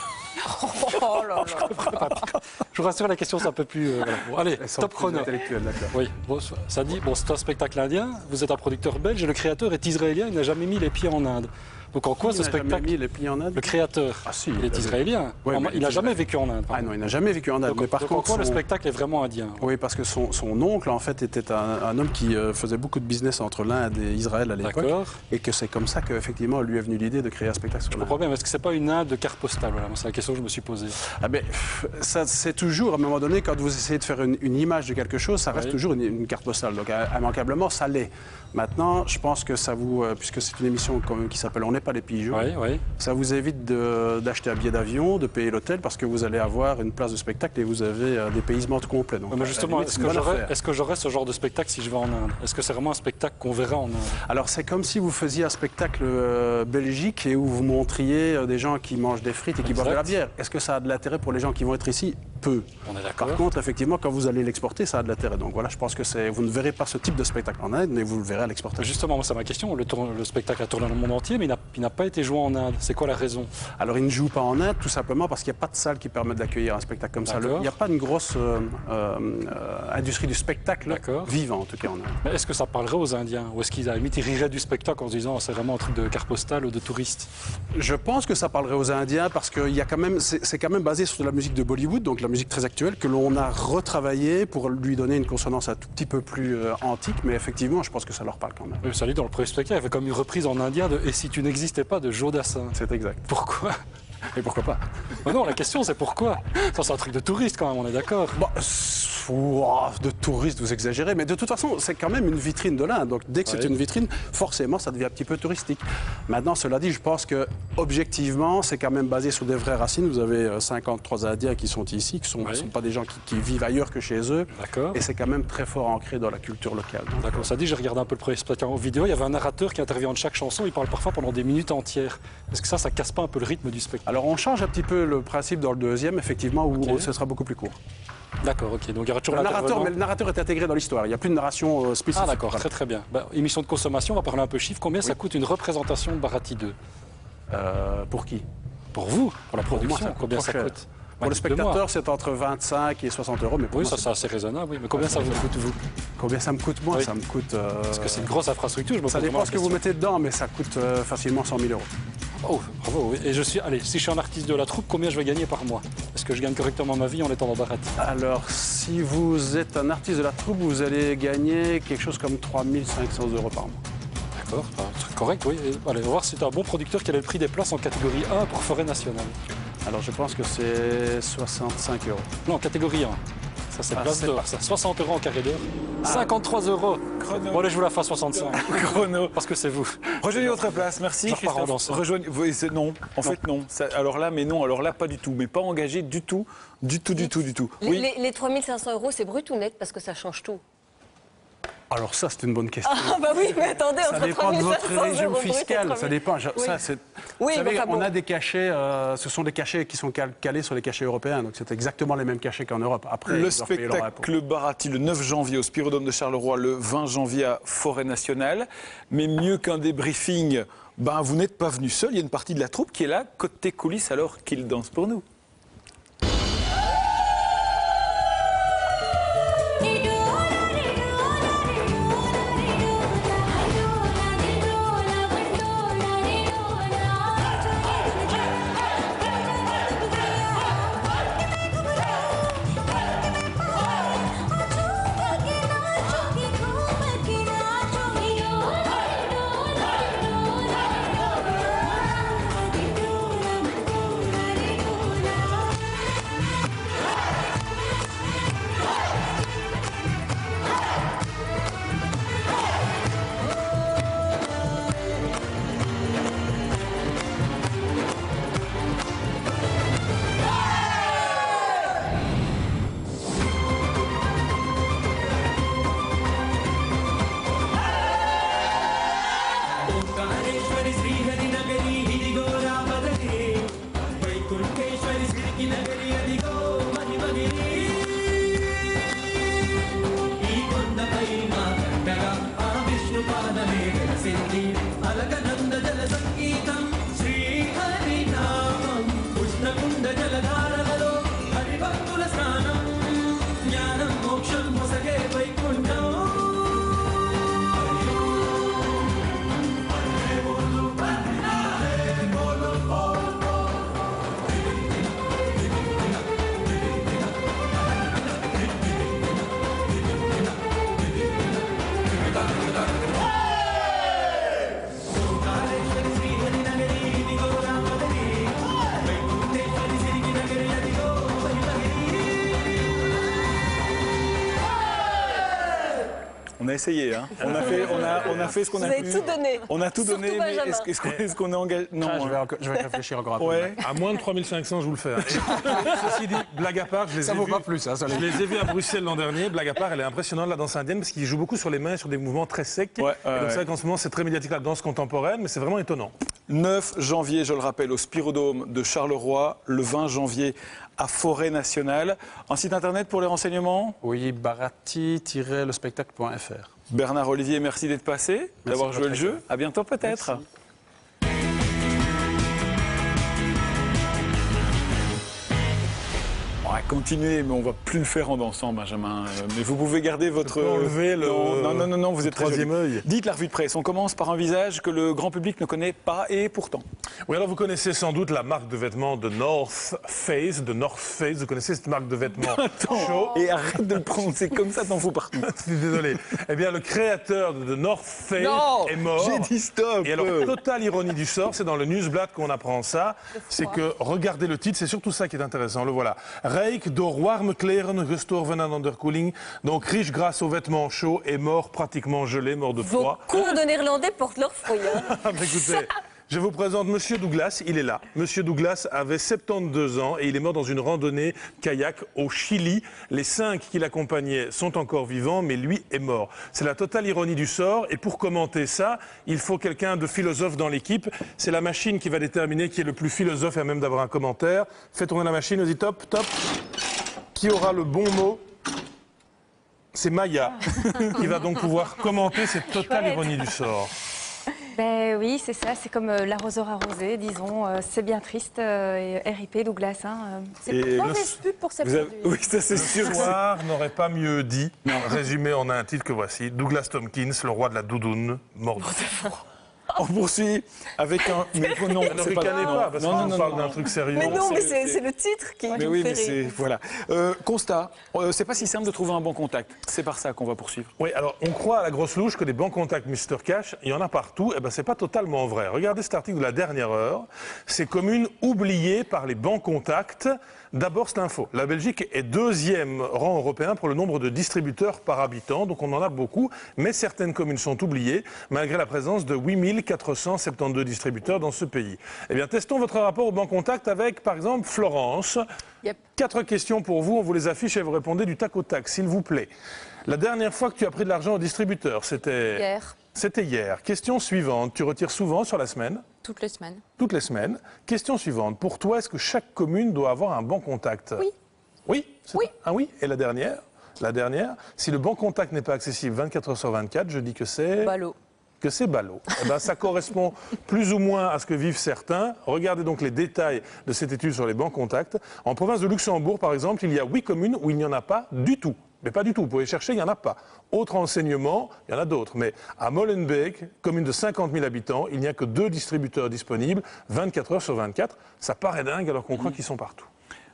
Oh là là. Je vous rassure, la question, c'est un peu plus. Euh, voilà. Bon, allez, top chrono. Oui, bon, ça dit, bon, c'est un spectacle indien. Vous êtes un producteur belge et le créateur est israélien. Il n'a jamais mis les pieds en Inde. Donc en quoi ce spectacle mis les pieds en Inde? Le créateur, ah, si, il est israélien. Ouais, il n'a jamais vécu en Inde. Ah non, il n'a jamais vécu en Inde. Donc, mais par donc contre, en quoi son... le spectacle est vraiment indien? Oui, parce que son, son oncle, en fait, était un, un homme qui euh, faisait beaucoup de business entre l'Inde et Israël à l'époque. Et que c'est comme ça qu'effectivement, lui est venue l'idée de créer un spectacle sur l'Inde. Le problème, est-ce que c'est pas une Inde de carte postale? Voilà, c'est la question que je me suis posée. Ah ben, ça, c'est toujours, à un moment donné, quand vous essayez de faire une, une image de quelque chose, ça reste oui. toujours une, une carte postale. Donc, immanquablement, ça l'est. Maintenant, je pense que ça vous, euh, puisque c'est une émission quand même qui s'appelle On n'est pas les pigeons, oui, oui. ça vous évite d'acheter un billet d'avion, de payer l'hôtel, parce que vous allez avoir une place de spectacle et vous avez un dépaysement complets. Donc, mais justement, est-ce que j'aurais est ce genre de spectacle si je vais en Inde? Est-ce que c'est vraiment un spectacle qu'on verra en Inde? Alors, c'est comme si vous faisiez un spectacle euh, belgique et où vous montriez euh, des gens qui mangent des frites et qui exact. boivent de la bière. Est-ce que ça a de l'intérêt pour les gens qui vont être ici? Peu. On est d'accord. Par contre, effectivement, quand vous allez l'exporter, ça a de l'intérêt. Donc voilà, je pense que vous ne verrez pas ce type de spectacle en Inde, mais vous le verrez à l'exportation. Justement, c'est ma question. Le, le spectacle a tourné dans le monde entier, mais il n'a pas été joué en Inde. C'est quoi la raison? Alors, il ne joue pas en Inde, tout simplement parce qu'il n'y a pas de salle qui permet d'accueillir un spectacle comme ça. Le, il n'y a pas une grosse euh, euh, industrie du spectacle vivant, en tout cas en Inde. Mais est-ce que ça parlerait aux Indiens? Ou est-ce qu'ils, à la limite, ils riraient du spectacle en se disant c'est vraiment un truc de carte postale ou de touriste? Je pense que ça parlerait aux Indiens parce que c'est quand même basé sur de la musique de Bollywood, donc la musique très actuelle, que l'on a retravaillé pour lui donner une consonance un tout petit peu plus euh, antique, mais effectivement, je pense que ça leur parle quand même. Oui, ça dit dans le premier spectacle, il y avait comme une reprise en indien de « Et si tu n'existais pas » de Joe Dassin. C'est exact. Pourquoi? Et pourquoi pas? Ben non, la question c'est pourquoi? Ça, c'est un truc de touriste quand même, on est d'accord. Bon, Ou oh, de touristes, vous exagérez, mais de toute façon, c'est quand même une vitrine de l'Inde. Donc dès que c'est Ouais. une vitrine, forcément, ça devient un petit peu touristique. Maintenant, cela dit, je pense que objectivement, c'est quand même basé sur des vraies racines. Vous avez euh, cinquante-trois Indiens qui sont ici, qui ne sont, Ouais. sont pas des gens qui, qui vivent ailleurs que chez eux. D'accord. Et c'est quand même très fort ancré dans la culture locale. Donc, D'accord, ça dit, j'ai regardé un peu le premier spectacle en vidéo, il y avait un narrateur qui intervient de chaque chanson, il parle parfois pendant des minutes entières. Est-ce que ça, ça casse pas un peu le rythme du spectacle? Alors on change un petit peu le principe dans le deuxième, effectivement, où Ok. ce sera beaucoup plus court. D'accord, ok, donc il y aura toujours Le narrateur, l'intervenant. mais le narrateur est intégré dans l'histoire, il n'y a plus de narration euh, spécifique. Ah d'accord, très très bien. Bah, émission de consommation, on va parler un peu chiffres. Combien ça coûte une représentation de Bharati deux? Euh, pour qui? Pour vous, pour la Pour moi, production, ça coûte combien trop ça cher. coûte? Pour le Bah, dites-le moi. spectateur, c'est entre vingt-cinq et soixante euros. Mais pour Oui, moi, ça c'est- c'est assez raisonnable, oui. Mais combien ça vous coûte, vous? Combien ça me coûte moi? Oui. Ça me coûte. euh, Parce que c'est une grosse infrastructure, je me Ça pose dépend vraiment ce la que vous question. mettez dedans, mais ça coûte euh, facilement cent mille euros. Oh, bravo, oui. Et je suis, allez, si je suis un artiste de la troupe, combien je vais gagner par mois? Est-ce que je gagne correctement ma vie en étant dans Bharati? Alors, si vous êtes un artiste de la troupe, vous allez gagner quelque chose comme trois mille cinq cents euros par mois. D'accord, bah, c'est correct, oui. Et, allez, on va voir si tu es un bon producteur, quel est le prix des places en catégorie un pour Forêt Nationale? Alors, je pense que c'est soixante-cinq euros. Non, catégorie un. Ça, c'est Ah, place c'est d'or, pas- ça. soixante euros en carré d'heure. cinquante-trois euros. Bon, allez, je vous la fais à soixante-cinq. Chrono. Parce que c'est vous. Rejoignez votre place, merci Je repars en Christophe. dansant. Rejoignez, oui, c'est- non, en fait non. Ça- alors là, mais non, alors là, pas du tout. Mais pas engagé du tout, du tout, du tout, du tout. Les, Oui. les- les trois mille cinq cents euros, c'est brut ou net? Parce que ça change tout. Alors ça, c'est une bonne question. Ah bah oui, mais attendez, Ça entre dépend de votre trois mille cinq cents régime euros brut et fiscal, trois ça mille. dépend. Je- Oui. ça, c'est- Oui, vous savez, mais enfin on bon. a des cachets, euh, ce sont des cachets qui sont cal- calés sur les cachets européens, donc c'est exactement les mêmes cachets qu'en Europe. Après, Le ils doivent payer leur impôt. spectacle Bharati le neuf janvier au Spirodome de Charleroi, le vingt janvier à Forêt Nationale. Mais mieux qu'un débriefing, ben, vous n'êtes pas venu seul. Il y a une partie de la troupe qui est là, côté coulisses, alors qu'il danse pour nous. Omkareshwari శ్రీహరి నగరి ఇదిగో రామదరి వైకుంఠేశ్వరి శ్రీకి నగరి అదిగో మహిమగిరి ఈ కొండపైన గంటగా ఆ విష్ణు పాదమే వెలసింది అలకనంద జల సంగీతం శ్రీహరి నామం ఉష్ణకుండ జలధారలలో హరిభక్తుల స్నానం జ్ఞానం మోక్షం మొసగే Vaikuntham On a essayé, hein. On a fait, on a, on a fait ce qu'on Vous a avez pu. tout donné. On a tout Surtout donné, mais Benjamin. est-ce, est-ce qu'on, est-ce qu'on est engagé? Non. Ah, je, vais hein. encore- je vais réfléchir encore un peu. Ouais. À moins de trois mille cinq cents, je vous le fais. hein. Et ceci dit, blague à part, je les Ça ai vaut vus, pas plus, hein, ça, je les- les ai vus à Bruxelles l'an dernier. Blague à part, elle est impressionnante, la danse indienne, parce qu'ils jouent beaucoup sur les mains, sur des mouvements très secs. Ouais, ouais, Et donc ouais. c'est vrai qu'en ce moment, c'est très médiatique la danse contemporaine, mais c'est vraiment étonnant. neuf janvier, je le rappelle, au Spirodome de Charleroi. Le vingt janvier à Forêt Nationale. Un site internet pour les renseignements? Oui, bharati tiret le spectacle point f r. Bernard Olivier, merci d'être passé, d'avoir de joué le votre jeu. accueil. À bientôt peut-être. Merci. On va continuer, mais on va plus le faire en dansant, Benjamin. Euh, Mais vous pouvez garder votre. peux enlever le- Non, non, non, non, non, vous le êtes très troisième joli. œil. Dites la revue de presse. On commence par un visage que le grand public ne connaît pas et pourtant. Oui, alors vous connaissez sans doute la marque de vêtements de North Face, de North Face. Vous connaissez cette marque de vêtements chaud. Et arrête de le prononcer comme ça, t'en fous partout. Je suis désolé. Eh bien, le créateur de North Face Non, est mort. j'ai dit stop. Et alors, totale ironie du sort, c'est dans le Newsblad qu'on apprend ça. C'est que, regardez le titre, c'est surtout ça qui est intéressant. Le voilà. Rêve Rijk door warme kleren gestorven aan onderkoeling. Donc riche grâce aux vêtements chauds et mort pratiquement gelé, mort de Vos froid. cours de néerlandais portent leurs fruits. Hein. Ah, bah, écoutez, je vous présente Monsieur Douglas, il est là. Monsieur Douglas avait soixante-douze ans et il est mort dans une randonnée kayak au Chili. Les cinq qui l'accompagnaient sont encore vivants, mais lui est mort. C'est la totale ironie du sort. Et pour commenter ça, il faut quelqu'un de philosophe dans l'équipe. C'est la machine qui va déterminer qui est le plus philosophe et à même d'avoir un commentaire. Fais tourner la machine, vas-y, top, top. Qui aura le bon mot? C'est Maya qui va donc pouvoir commenter cette totale Chouette. ironie du sort. Ben oui, c'est ça, c'est comme euh, l'arroseur arrosé, disons, euh, c'est bien triste, euh, et R I P Douglas. Hein, euh. C'est Et une le- mauvaise pub pour cette Vous avez- produit. Oui, ça c'est sûr. Le soir n'aurait pas mieux dit. Résumé en un titre que voici. Douglas Tompkins, le roi de la doudoune, mort de froid. On poursuit avec un... Mais non, Ne c'est pas... ricanez non, pas, parce non, qu'on non, non, parle non. d'un truc sérieux. Mais non, mais c'est c'est- c'est le titre qui Mais qui oui, me mais fait c'est... rire. Voilà. Euh, constat, euh, c'est pas si simple de trouver un bon contact. C'est par ça qu'on va poursuivre. Oui, alors on croit à la grosse louche que des bons contacts mister Cash, il y en a partout. Eh bien, c'est pas totalement vrai. Regardez cet article de la dernière heure. Ces communes oubliées par les bons contacts. D'abord, cette info. La Belgique est deuxième rang européen pour le nombre de distributeurs par habitant. Donc on en a beaucoup. Mais certaines communes sont oubliées, malgré la présence de huit mille quatre cent soixante-douze distributeurs dans ce pays. Eh bien, testons votre rapport au bon contact avec, par exemple, Florence. Yep. Quatre questions pour vous. On vous les affiche et vous répondez du tac au tac, s'il vous plaît. La dernière fois que tu as pris de l'argent au distributeur, c'était... Hier, C'était hier. Question suivante. Tu retires souvent sur la semaine? toutes les semaines. Toutes les semaines. Question suivante. Pour toi, est-ce que chaque commune doit avoir un bon contact? Oui. Oui c'est Oui. Un oui. Et la dernière? La dernière, si le bon contact n'est pas accessible vingt-quatre heures sur vingt-quatre, je dis que c'est... Ballot. Que c'est ballot. Eh ben, ça correspond plus ou moins à ce que vivent certains. Regardez donc les détails de cette étude sur les bons contacts. En province de Luxembourg, par exemple, il y a huit communes où il n'y en a pas du tout. Mais pas du tout. Vous pouvez chercher, il n'y en a pas. Autre enseignement, il y en a d'autres. Mais à Molenbeek, commune de cinquante mille habitants, il n'y a que deux distributeurs disponibles, vingt-quatre heures sur vingt-quatre. Ça paraît dingue alors qu'on croit qu'ils sont partout.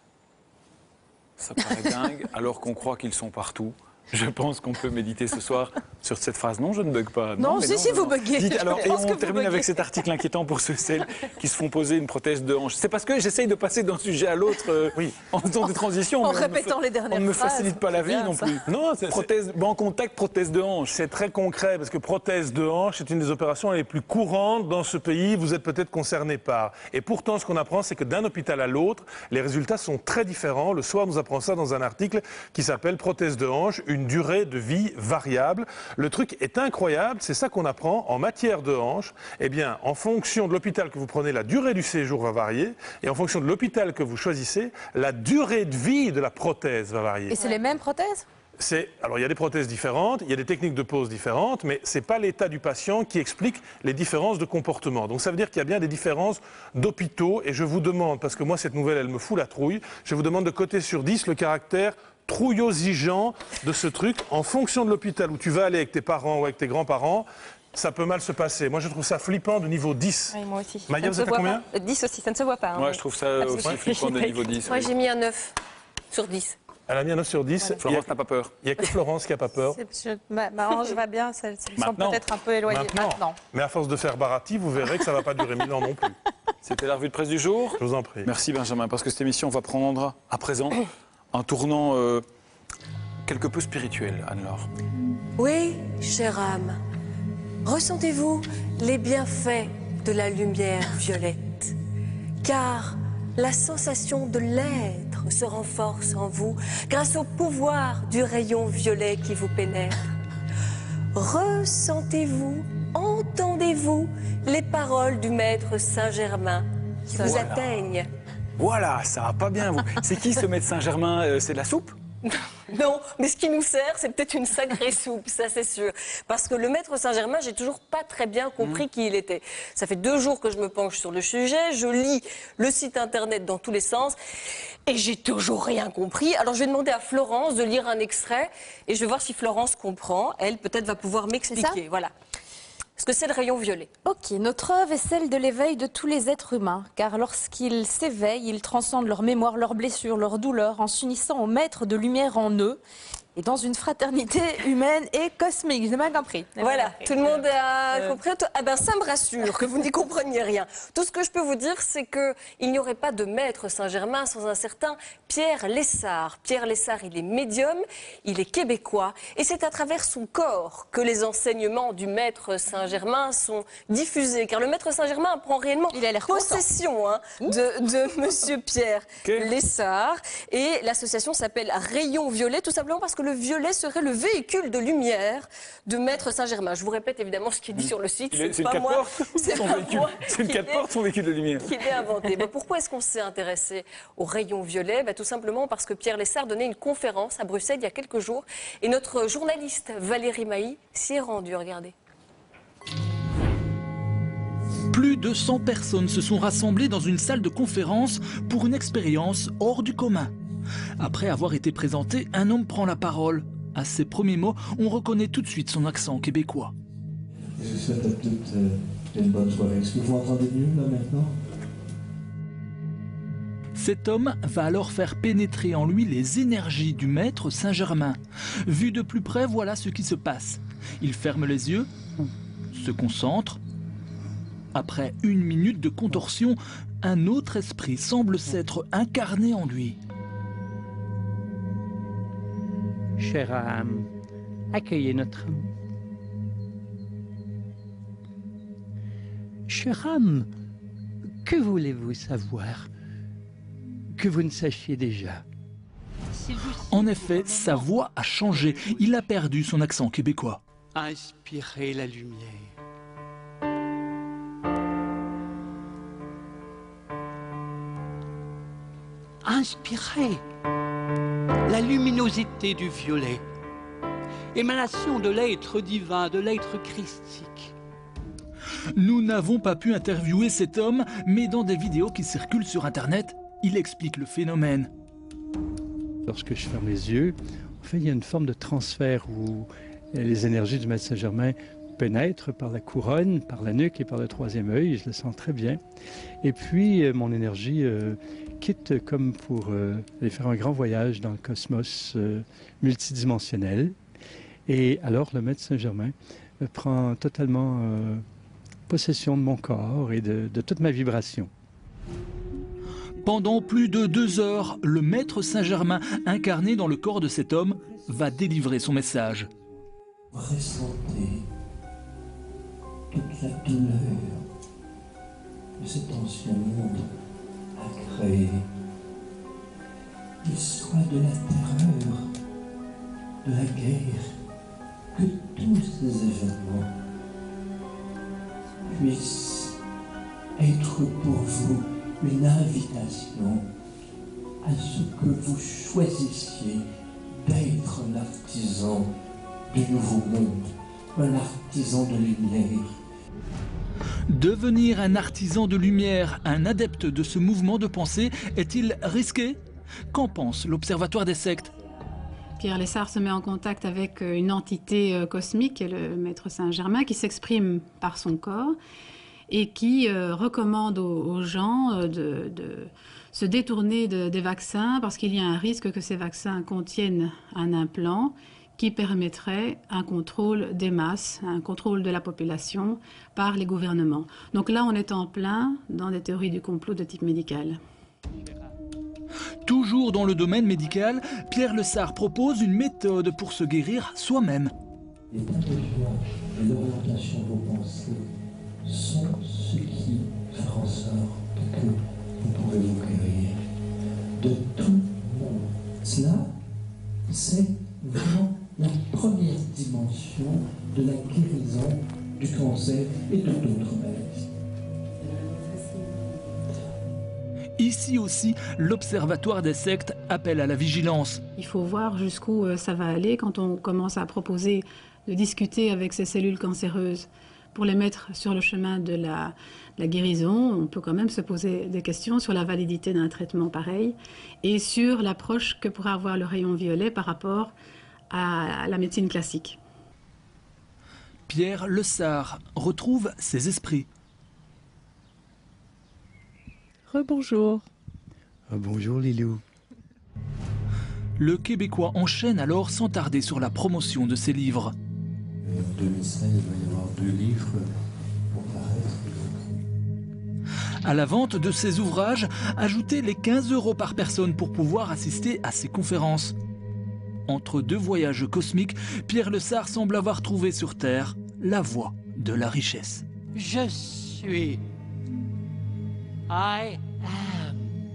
Ça paraît dingue, alors qu'on croit qu'ils sont partout. Je pense qu'on peut méditer ce soir sur cette phrase. Non, je ne bug pas. Non, mais si, si, vous buguez. Dites, Je alors, et pense que on vous termine buguez. avec cet article inquiétant pour ceux et celles qui se font poser une prothèse de hanche. C'est parce que j'essaye de passer d'un sujet à l'autre euh, oui. en faisant des transitions. En mais on me répétant fa- les dernières On ne me phrases. facilite pas la C'est vie bien, non ça. plus. Non, c'est- Prothèse, bon contact, prothèse de hanche. C'est très concret parce que prothèse de hanche est une des opérations les plus courantes dans ce pays. Vous êtes peut-être concerné par. Et pourtant, ce qu'on apprend, c'est que d'un hôpital à l'autre, les résultats sont très différents. Le soir, nous apprend ça dans un article qui s'appelle Prothèse de hanche, une durée de vie variable. Le truc est incroyable, c'est ça qu'on apprend en matière de hanche. Eh bien, en fonction de l'hôpital que vous prenez, la durée du séjour va varier. Et en fonction de l'hôpital que vous choisissez, la durée de vie de la prothèse va varier. Et c'est les mêmes prothèses? C'est, alors il y a des prothèses différentes, il y a des techniques de pose différentes, mais ce n'est pas l'état du patient qui explique les différences de comportement. Donc ça veut dire qu'il y a bien des différences d'hôpitaux, et je vous demande, parce que moi cette nouvelle elle me fout la trouille, je vous demande de coter sur dix le caractère trouillosigeant de ce truc. En fonction de l'hôpital où tu vas aller avec tes parents ou avec tes grands-parents, ça peut mal se passer. Moi je trouve ça flippant de niveau dix. Oui, moi aussi. Maya, Ça ne vous se êtes à voit combien? pas. dix aussi, ça ne se voit pas. hein, Moi, mais- je trouve ça Ah, aussi c'est- flippant de niveau dix. Moi, oui. j'ai mis un neuf sur dix. Elle a mis un neuf sur dix. Florence n'a pas peur. Il n'y a que Florence qui n'a pas peur. Je- Ma, ma hanche va bien, ça, ça me semble Maintenant. peut-être un peu éloigné. Maintenant. Maintenant. Mais à force de faire Barati, vous verrez que ça ne va pas durer mille ans non plus. C'était la revue de presse du jour. Je vous en prie. Merci Benjamin, parce que cette émission va prendre à présent un tournant euh, quelque peu spirituel, Anne-Laure. Oui, chère âme, ressentez-vous les bienfaits de la lumière violette, car la sensation de l'être se renforce en vous grâce au pouvoir du rayon violet qui vous pénètre. Ressentez-vous, entendez-vous les paroles du maître Saint-Germain qui vous Voilà. atteignent. Voilà, ça va pas bien, vous. C'est qui ce maître Saint-Germain? Euh, C'est de la soupe? Non, mais ce qui nous sert, c'est peut-être une sacrée soupe, ça c'est sûr. Parce que le maître Saint-Germain, j'ai toujours pas très bien compris Mmh. qui il était. Ça fait deux jours que je me penche sur le sujet, je lis le site internet dans tous les sens, et j'ai toujours rien compris. Alors je vais demander à Florence de lire un extrait, et je vais voir si Florence comprend. Elle, peut-être, va pouvoir m'expliquer. Voilà. Ce que c'est le rayon violet. Ok, notre œuvre est celle de l'éveil de tous les êtres humains, car lorsqu'ils s'éveillent, ils transcendent leur mémoire, leurs blessures, leurs douleurs, en s'unissant au maître de lumière en eux. et dans une fraternité humaine et cosmique. Je n'ai pas compris. Voilà, tout le monde a euh... compris. Ah ben, ça me rassure que vous n'y compreniez rien. Tout ce que je peux vous dire, c'est qu'il n'y aurait pas de maître Saint-Germain sans un certain Pierre Lessard. Pierre Lessard, il est médium, il est québécois, et c'est à travers son corps que les enseignements du maître Saint-Germain sont diffusés. Car le maître Saint-Germain prend réellement possession hein, de, de Monsieur Pierre okay. Lessard. Et l'association s'appelle Rayon Violet, tout simplement parce que le violet serait le véhicule de lumière de maître Saint-Germain. Je vous répète évidemment ce qui est dit sur le site. C'est pas moi. C'est une quatre portes, son véhicule de lumière. Qui l'ai inventé. Bah, pourquoi est-ce qu'on s'est intéressé au rayon violet? Bah, tout simplement parce que Pierre Lessard donnait une conférence à Bruxelles il y a quelques jours. Et notre journaliste Valérie Mailly s'y est rendue. Regardez. Plus de cent personnes se sont rassemblées dans une salle de conférence pour une expérience hors du commun. Après avoir été présenté, un homme prend la parole. À ses premiers mots, on reconnaît tout de suite son accent québécois. Je vous souhaite à toutes euh, une bonne soirée. Est-ce que vous m'entendez mieux là maintenant? Cet homme va alors faire pénétrer en lui les énergies du maître Saint-Germain. Vu de plus près, voilà ce qui se passe. Il ferme les yeux, se concentre. Après une minute de contorsion, un autre esprit semble s'être incarné en lui. Chère âme, accueillez notre âme. Chère âme, que voulez-vous savoir que vous ne sachiez déjà? En effet, sa voix a changé. Il a perdu son accent québécois. Inspirez la lumière. Inspirez la luminosité du violet, émanation de l'être divin, de l'être christique. Nous n'avons pas pu interviewer cet homme, mais dans des vidéos qui circulent sur Internet, il explique le phénomène. Lorsque je ferme les yeux, en fait, il y a une forme de transfert où les énergies du maître Saint-Germain pénètrent par la couronne, par la nuque et par le troisième œil. Je le sens très bien. Et puis, mon énergie euh, quitte comme pour euh, aller faire un grand voyage dans le cosmos euh, multidimensionnel. Et alors, le maître Saint-Germain euh, prend totalement euh, possession de mon corps et de, de toute ma vibration. Pendant plus de deux heures, le maître Saint-Germain, incarné dans le corps de cet homme, va délivrer son message. Ressentez toute la douleur que cet ancien monde a créé. Qu'il soit de la terreur, de la guerre, que tous ces événements puissent être pour vous une invitation à ce que vous choisissiez d'être un artisan du nouveau monde, un artisan de lumière. Devenir un artisan de lumière, un adepte de ce mouvement de pensée, est-il risqué? Qu'en pense l'Observatoire des sectes? Pierre Lessard se met en contact avec une entité cosmique, le maître Saint-Germain, qui s'exprime par son corps et qui euh, recommande aux, aux gens euh, de, de se détourner de, des vaccins parce qu'il y a un risque que ces vaccins contiennent un implant qui permettrait un contrôle des masses, un contrôle de la population par les gouvernements. Donc là, on est en plein dans des théories du complot de type médical. Toujours dans le domaine médical, Pierre Lessard propose une méthode pour se guérir soi-même. L'état de joie et l'orientation de vos pensées sont ce qui fera en sorte que vous pouvez vous guérir de tout le monde. Cela, c'est vraiment la première dimension de la guérison du cancer et de d'autres maladies. Ici aussi, l'Observatoire des sectes appelle à la vigilance. Il faut voir jusqu'où ça va aller quand on commence à proposer de discuter avec ces cellules cancéreuses pour les mettre sur le chemin de la, la guérison. On peut quand même se poser des questions sur la validité d'un traitement pareil et sur l'approche que pourra avoir le rayon violet par rapport à la médecine classique. Pierre Lessard retrouve ses esprits. Rebonjour. Rebonjour Lilou. Le Québécois enchaîne alors sans tarder sur la promotion de ses livres. En deux mille seize, il va y avoir deux livres pour paraître. À la vente de ses ouvrages, ajoutez les quinze euros par personne pour pouvoir assister à ses conférences. Entre deux voyages cosmiques, Pierre Le Sart semble avoir trouvé sur Terre la voie de la richesse. Je suis. I am.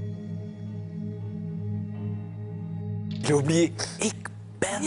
J'ai oublié. Ik ben.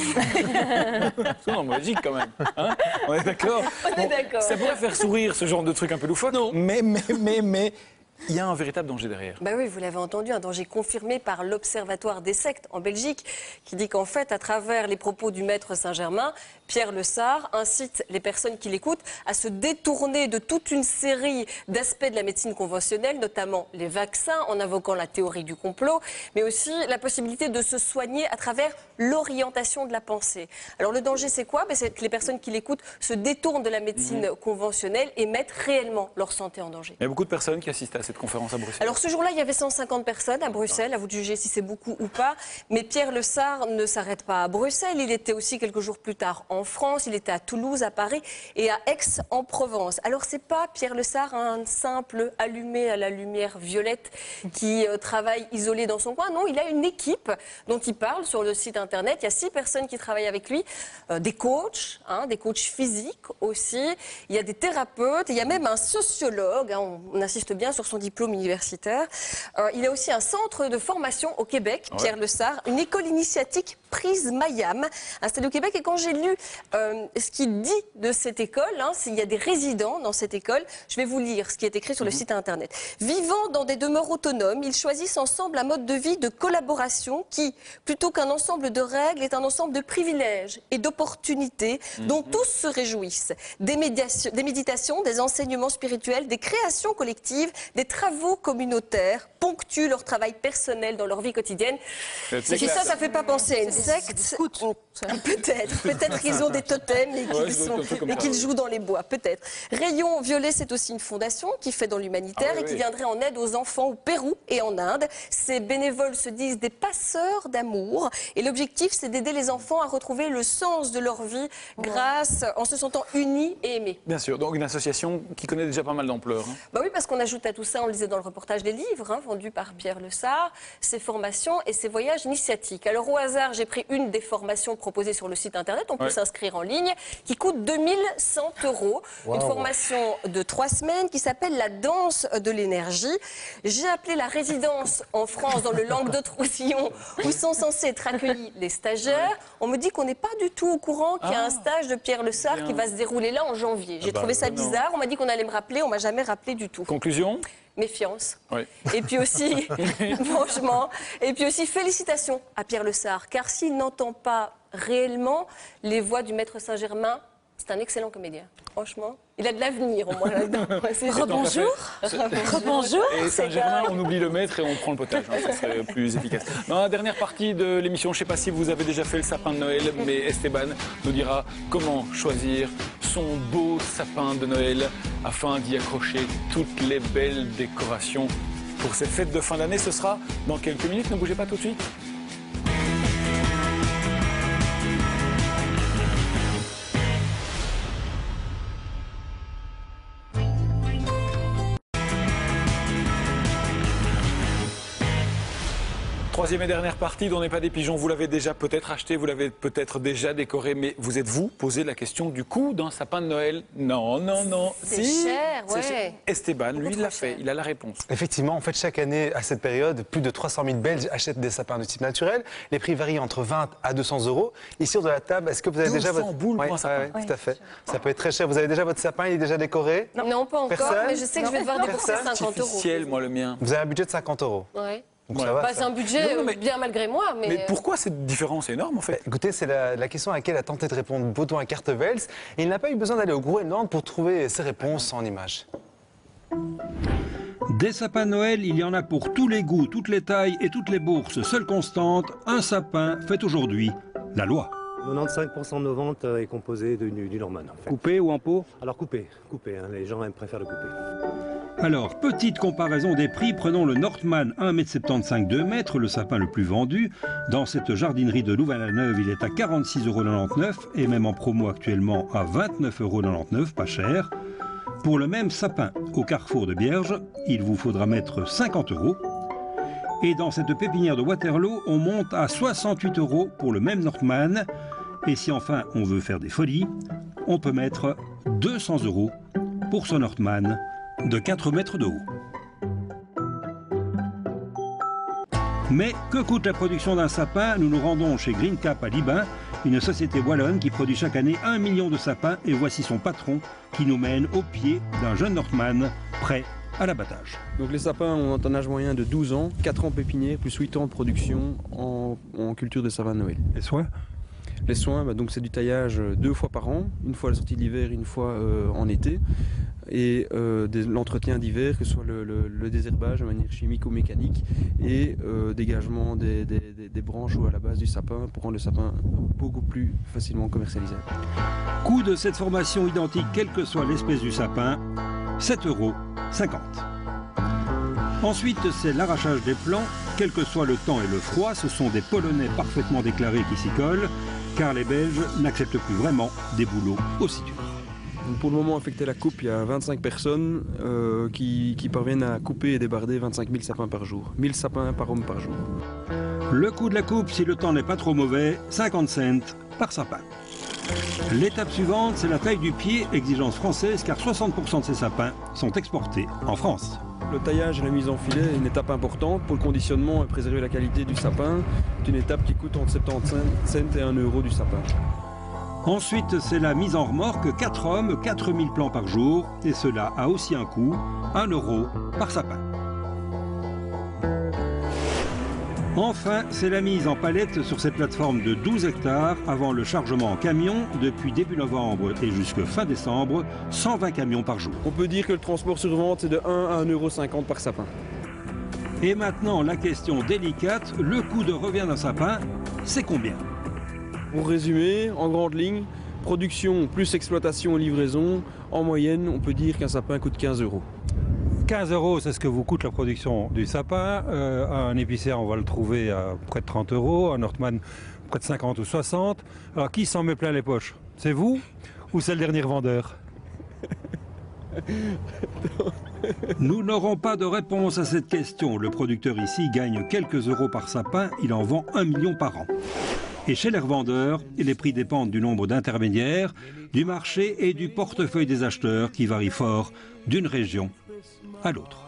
C'est non, magique quand même. Hein, on est d'accord. On est d'accord. Ça pourrait faire sourire ce genre de truc un peu loufoque. Non. Mais, mais, mais, mais, il y a un véritable danger derrière. Bah oui, vous l'avez entendu, un danger confirmé par l'Observatoire des sectes en Belgique, qui dit qu'en fait, à travers les propos du maître Saint-Germain, Pierre Le Sart incite les personnes qui l'écoutent à se détourner de toute une série d'aspects de la médecine conventionnelle, notamment les vaccins, en invoquant la théorie du complot, mais aussi la possibilité de se soigner à travers l'orientation de la pensée. Alors le danger, c'est quoi? C'est que les personnes qui l'écoutent se détournent de la médecine mmh. conventionnelle et mettent réellement leur santé en danger. Il y a beaucoup de personnes qui assistent à cette conférence à Bruxelles. Alors ce jour-là, il y avait cent cinquante personnes à Bruxelles, à vous de juger si c'est beaucoup ou pas. Mais Pierre Le Sart ne s'arrête pas à Bruxelles, il était aussi quelques jours plus tard en France, il était à Toulouse, à Paris et à Aix-en-Provence. Alors c'est pas Pierre Le Sart, un simple allumé à la lumière violette qui euh, travaille isolé dans son coin. Non, il a une équipe dont il parle sur le site internet. Il y a six personnes qui travaillent avec lui, euh, des coachs, hein, des coachs physiques aussi. Il y a des thérapeutes, il y a même un sociologue, hein, on, on insiste bien sur son diplôme universitaire. Euh, il a aussi un centre de formation au Québec, Pierre ouais. Le Sart, une école initiatique Prismayam, installée au Québec. Et quand j'ai lu euh, ce qu'il dit de cette école, hein, s'il y a des résidents dans cette école, je vais vous lire ce qui est écrit sur le site internet. Vivant dans des demeures autonomes, ils choisissent ensemble un mode de vie de collaboration qui, plutôt qu'un ensemble de règles, est un ensemble de privilèges et d'opportunités mmh. dont tous se réjouissent. Des, médiations, des méditations, des enseignements spirituels, des créations collectives, des travaux communautaires ponctuent leur travail personnel dans leur vie quotidienne. Et ça, ça ne fait pas penser à une secte. Peut-être. Peut-être qu'ils ont des totems et qu'ils ouais, sont, et qu'ils jouent dans les bois. Peut-être. Rayon Violet, c'est aussi une fondation qui fait dans l'humanitaire ah, oui, et qui oui. viendrait en aide aux enfants au Pérou et en Inde. Ces bénévoles se disent des passeurs d'amour. Et l'objectif, c'est d'aider les enfants à retrouver le sens de leur vie grâce, en se sentant unis et aimés. Bien sûr. Donc une association qui connaît déjà pas mal d'ampleur. Hein. Bah oui, parce qu'on ajoute à tout ça, on le disait dans le reportage, les livres hein, vendus par Pierre Le Sart, ses formations et ses voyages initiatiques. Alors au hasard, j'ai pris une des formations proposées sur le site internet. On peut ouais. s'inscrire en ligne, qui coûte deux mille cent euros. Wow. Une formation de trois semaines qui s'appelle la danse de l'énergie. J'ai appelé la résidence en France, dans le Languedoc-Roussillon, où sont censés être accueillis les stagiaires. Ouais. On me dit qu'on n'est pas du tout au courant qu'il y a ah. un stage de Pierre Le Sart qui va se dérouler là en janvier. J'ai ah bah, trouvé ça bizarre. On m'a dit qu'on allait me rappeler. On m'a jamais rappelé du tout. Conclusion ? Méfiance. Oui. Et puis aussi, franchement, et puis aussi félicitations à Pierre Le Sart, car s'il n'entend pas réellement les voix du maître Saint-Germain, c'est un excellent comédien. Franchement, il a de l'avenir au moins là-dedans. Rebonjour. Rebonjour. Et Saint-Germain, on oublie le maître et on prend le potage. Hein, ça serait plus efficace. Dans la dernière partie de l'émission, je ne sais pas si vous avez déjà fait le sapin de Noël, mais Esteban nous dira comment choisir son beau sapin de Noël afin d'y accrocher toutes les belles décorations pour ces fêtes de fin d'année. Ce sera dans quelques minutes. Ne bougez pas tout de suite. Troisième et dernière partie dont n'est pas des pigeons, vous l'avez déjà peut-être acheté, vous l'avez peut-être déjà décoré, mais vous êtes-vous posé la question du coût d'un sapin de Noël? Non, non, non. C'est si, cher, ouais. Cher. Esteban, lui, il l'a fait, il a la réponse. Effectivement, en fait, chaque année, à cette période, plus de trois cent mille Belges achètent des sapins de type naturel. Les prix varient entre vingt à deux cents euros. Ici, sur de la table, est-ce que vous avez déjà votre... boules ouais, pour un sapin. Ouais, ouais, tout à fait. Ça peut être très cher. Vous avez déjà votre sapin, il est déjà décoré? Non, non pas encore, Personne? mais je sais que non. je vais devoir débourser cinquante euros. Artificiel, moi, le mien. Vous avez un budget de cinquante euros. Ouais. Donc ouais. ça va, bah, c'est un budget non, non, mais... bien malgré moi. Mais, mais pourquoi cette différence est énorme en fait? Écoutez, c'est la, la question à laquelle a tenté de répondre Baudouin Cartevels. Et il n'a pas eu besoin d'aller au Groenland pour trouver ses réponses en images. Des sapins de Noël, il y en a pour tous les goûts, toutes les tailles et toutes les bourses. Seule constante, un sapin fait aujourd'hui la loi. quatre-vingt-quinze pour cent de nos ventes est composé du, du Norman. En fait. Coupé ou en pot? Alors coupé, coupé. Hein. Les gens aiment préfèrent le couper. Alors, petite comparaison des prix, prenons le Northman un mètre soixante-quinze, deux mètres, le sapin le plus vendu. Dans cette jardinerie de Louvain-la-Neuve, il est à quarante-six euros quatre-vingt-dix-neuf et même en promo actuellement à vingt-neuf euros quatre-vingt-dix-neuf, pas cher. Pour le même sapin au carrefour de Bierge, il vous faudra mettre cinquante euros. Et dans cette pépinière de Waterloo, on monte à soixante-huit euros pour le même Northman. Et si enfin on veut faire des folies, on peut mettre deux cents euros pour ce Northman de quatre mètres de haut. Mais que coûte la production d'un sapin? Nous nous rendons chez Green Cap à Libin, une société wallonne qui produit chaque année un million de sapins, et voici son patron qui nous mène au pied d'un jeune Northman prêt à l'abattage. Donc les sapins ont un âge moyen de douze ans, quatre ans pépinière, plus huit ans de production en, en culture de savane Noël. Les soins? Les soins, bah donc c'est du taillage deux fois par an, une fois à la sortie d'hiver, une fois euh, en été. Et euh, l'entretien d'hiver, que ce soit le, le, le désherbage de manière chimique ou mécanique, et euh, dégagement des, des, des, des branches ou à la base du sapin pour rendre le sapin beaucoup plus facilement commercialisable. Coût de cette formation identique, quelle que soit l'espèce du sapin, sept euros cinquante. Ensuite, c'est l'arrachage des plants, quel que soit le temps et le froid. Ce sont des Polonais parfaitement déclarés qui s'y collent, car les Belges n'acceptent plus vraiment des boulots aussi durs. Pour le moment, affecté à la coupe, il y a vingt-cinq personnes euh, qui, qui parviennent à couper et débarder vingt-cinq mille sapins par jour. mille sapins par homme par jour. Le coût de la coupe, si le temps n'est pas trop mauvais, cinquante cents par sapin. L'étape suivante, c'est la taille du pied, exigence française, car soixante pour cent de ces sapins sont exportés en France. Le taillage et la mise en filet est une étape importante pour le conditionnement et préserver la qualité du sapin. C'est une étape qui coûte entre soixante-quinze cents et un euro du sapin. Ensuite, c'est la mise en remorque, quatre hommes, quatre mille plants par jour, et cela a aussi un coût, un euro par sapin. Enfin, c'est la mise en palette sur cette plateforme de douze hectares avant le chargement en camion. Depuis début novembre et jusque fin décembre, cent vingt camions par jour. On peut dire que le transport sur vente, c'est de un à un euro cinquante par sapin. Et maintenant, la question délicate, le coût de revient d'un sapin, c'est combien? Pour résumer, en grande ligne, production plus exploitation et livraison, en moyenne, on peut dire qu'un sapin coûte quinze euros. quinze euros, c'est ce que vous coûte la production du sapin. Euh, un épicéa, on va le trouver à près de trente euros. Un Northman, près de cinquante ou soixante. Alors, qui s'en met plein les poches? C'est vous ou c'est le dernier vendeur? Nous n'aurons pas de réponse à cette question. Le producteur ici gagne quelques euros par sapin. Il en vend un million par an. Et chez les revendeurs, les prix dépendent du nombre d'intermédiaires, du marché et du portefeuille des acheteurs qui varie fort d'une région à l'autre.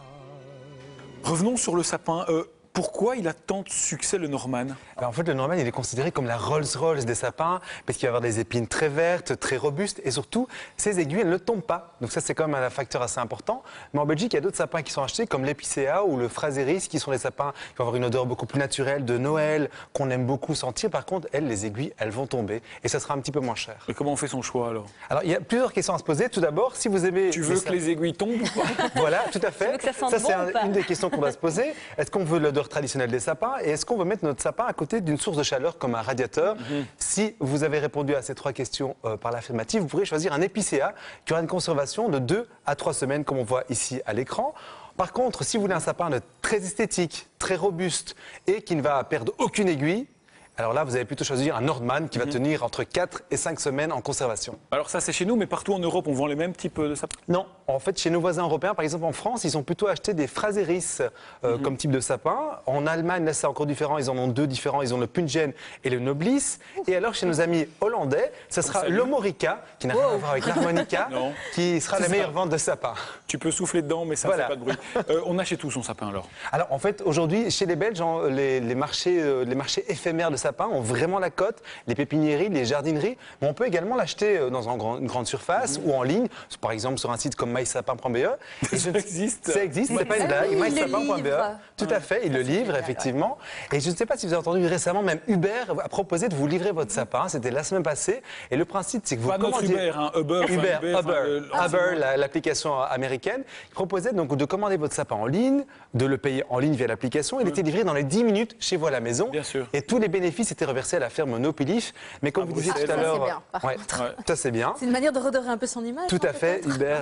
Revenons sur le sapin. Euh, pourquoi il a tant de succès, le Norman? Ben en fait, le Norman, il est considéré comme la Rolls-Royce des sapins, parce qu'il va avoir des épines très vertes, très robustes, et surtout, ses aiguilles, elles ne tombent pas. Donc ça, c'est quand même un facteur assez important. Mais en Belgique, il y a d'autres sapins qui sont achetés, comme l'épicéa ou le fraséris, qui sont des sapins qui vont avoir une odeur beaucoup plus naturelle de Noël, qu'on aime beaucoup sentir. Par contre, elles, les aiguilles, elles vont tomber, et ça sera un petit peu moins cher. Et comment on fait son choix, alors? Alors, il y a plusieurs questions à se poser. Tout d'abord, si vous aimez... Tu veux les... que les aiguilles tombent ou pas? Voilà, tout à fait. Tu veux que ça sente ça, c'est bon un, une des questions qu'on va se poser. Est-ce qu'on veut l'odeur traditionnelle des sapins, et est-ce qu'on veut mettre notre sapin à côté d'une source de chaleur comme un radiateur? Mm-hmm. Si vous avez répondu à ces trois questions euh, par l'affirmative, vous pourrez choisir un épicéa qui aura une conservation de deux à trois semaines, comme on voit ici à l'écran. Par contre, si vous voulez un sapin de très esthétique, très robuste et qui ne va perdre aucune aiguille, alors là, vous allez plutôt choisir un Nordman qui va mmh. tenir entre quatre et cinq semaines en conservation. Alors ça, c'est chez nous, mais partout en Europe, on vend les mêmes types de sapins? Non. En fait, chez nos voisins européens, par exemple en France, ils ont plutôt acheté des fraséris euh, mmh. comme type de sapin. En Allemagne, là, c'est encore différent. Ils en ont deux différents. Ils ont le Pungen et le Noblis. Et alors, chez nos amis hollandais, ce sera l'Omorica, qui n'a rien oh. à voir avec l'harmonica, qui sera la meilleure vente de sapins. Tu peux souffler dedans, mais ça ne voilà. fait pas de bruit. Euh, on achète où son sapin, alors? Alors, en fait, aujourd'hui, chez les Belges, les, les, marchés, euh, les marchés éphémères de sapins ont vraiment la cote, les pépiniéries, les jardineries, mais on peut également l'acheter dans un grand, une grande surface mmh. ou en ligne, par exemple sur un site comme my sapin point b e. Ça existe. Ça existe, c'est pas une blague, my sapin point b e. Tout à fait, il le livre effectivement. Et je ne sais pas si vous avez entendu récemment, même Uber a proposé de vous livrer votre sapin, c'était la semaine passée. Et le principe, c'est que vous pas commandiez... Uber, hein, Uber, Uber, Uber, Uber, euh, ah, Uber l'application américaine, il proposait donc de commander votre sapin en ligne, de le payer en ligne via l'application. Il mmh. était livré dans les dix minutes chez vous à la maison. Bien sûr. Et tous les bénéfices étaient reversés à la ferme Nopilif. Mais comme ah, vous disiez tout à l'heure, ça c'est bien. Ouais, ça c'est bien. C'est une manière de redorer un peu son image. Tout à fait, Uber, c'est bien,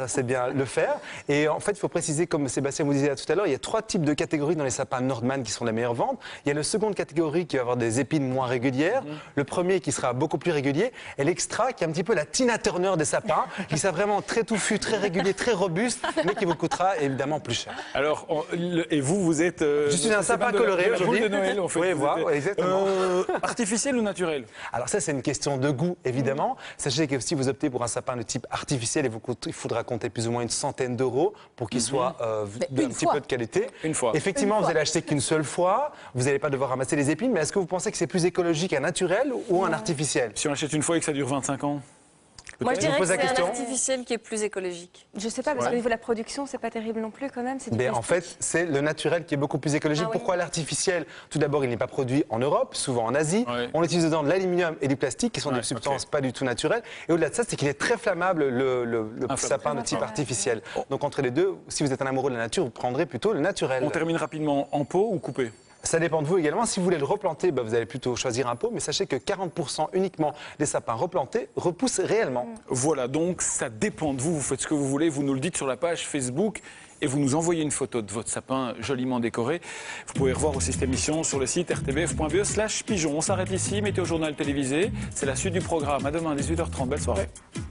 bien le faire. Et en fait, il faut préciser, comme Sébastien vous disait tout à l'heure, il y a trois types de catégories dans les sapins Nordman qui sont les meilleures ventes. Il y a la seconde catégorie qui va avoir des épines moins régulières. Mmh. Le premier qui sera beaucoup plus régulier. Et l'extra qui est un petit peu la Tina Turner des sapins, qui sera vraiment très touffu, très régulier, très robuste, mais qui vous coûtera évidemment plus cher. Alors, on, le, et vous, vous êtes... Euh, Je suis un sapin coloré aujourd'hui. De Noël, en fait. Oui, voilà, exactement. Euh, artificiel ou naturel? Alors ça, c'est une question de goût, évidemment. Mmh. Sachez que si vous optez pour un sapin de type artificiel, il, vous coûte, il faudra compter plus ou moins une centaine d'euros pour qu'il mmh. soit euh, d'un petit peu de qualité. Une fois. Effectivement, une vous fois. allez acheter qu'une seule fois. Vous n'allez pas devoir ramasser les épines. Mais est-ce que vous pensez que c'est plus écologique un naturel ou un artificiel? Si on achète une fois et que ça dure vingt-cinq ans? Moi, je dirais que c'est un artificiel qui est plus écologique. Je sais pas, parce ouais. qu'au niveau de la production, c'est pas terrible non plus quand même. Mais en fait, c'est le naturel qui est beaucoup plus écologique. Ah, Pourquoi oui. l'artificiel? Tout d'abord, il n'est pas produit en Europe, souvent en Asie. Ouais. On utilise dedans de l'aluminium et du plastique, qui sont ouais, des substances okay. pas du tout naturelles. Et au-delà de ça, c'est qu'il est très flammable, le, le, le sapin de type artificiel. Oh. Donc entre les deux, si vous êtes un amoureux de la nature, vous prendrez plutôt le naturel. On termine rapidement, en pot ou coupé? Ça dépend de vous également. Si vous voulez le replanter, bah vous allez plutôt choisir un pot. Mais sachez que quarante pour cent uniquement des sapins replantés repoussent réellement. Voilà, donc ça dépend de vous. Vous faites ce que vous voulez. Vous nous le dites sur la page Facebook et vous nous envoyez une photo de votre sapin joliment décoré. Vous pouvez revoir aussi cette émission sur le site r t b f point b e slash pigeon. On s'arrête ici. Météo Journal télévisé. C'est la suite du programme. À demain, dix-huit heures trente. Belle soirée.